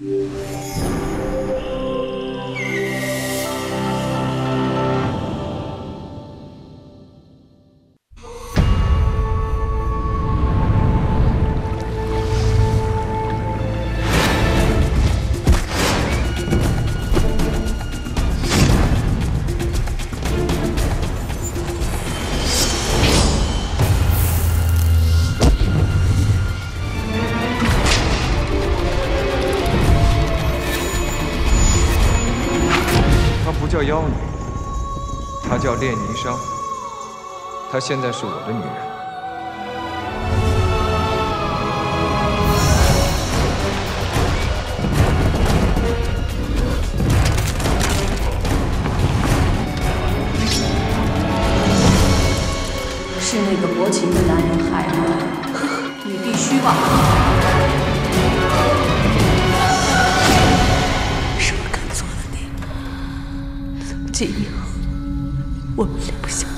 叫妖女，她叫炼霓裳，她现在是我的女人。 是那个薄情的男人害的，你必须忘了。 这样，我们两不相。